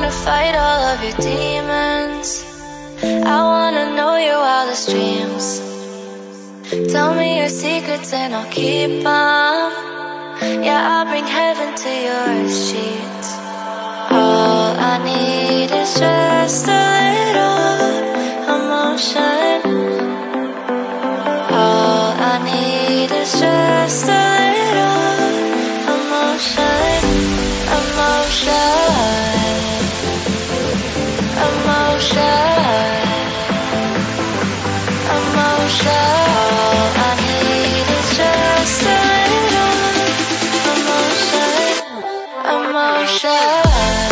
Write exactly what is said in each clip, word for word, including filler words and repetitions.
to fight all of your demons. I wanna know your wildest dreams. Tell me your secrets and I'll keep them. Yeah, I'll bring heaven to your sheets. All I need is just a little emotion. All I need is just a little emotion. Emotion. Emotion. Emotion. All I need is just a little emotion. Emotion.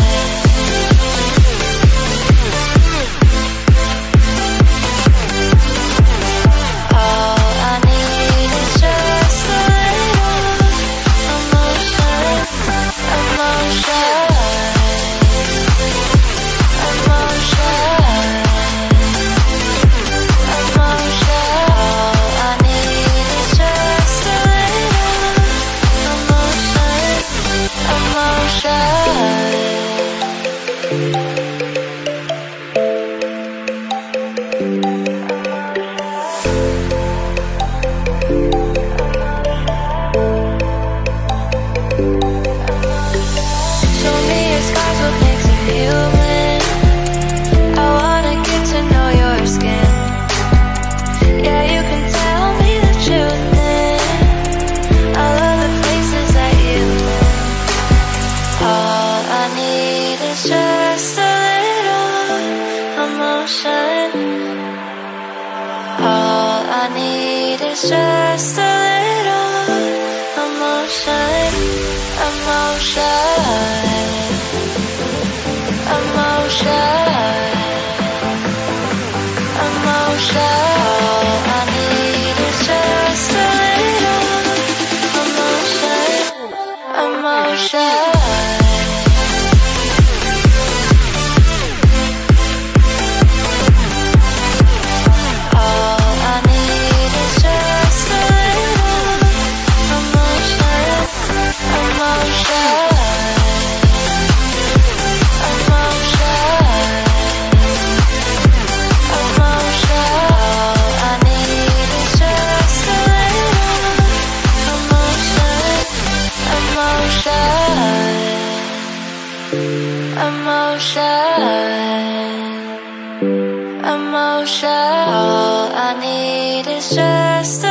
Just a little emotion, emotion, emotion, emotion. All I need is just a little emotion, emotion. Emotion, all I need is just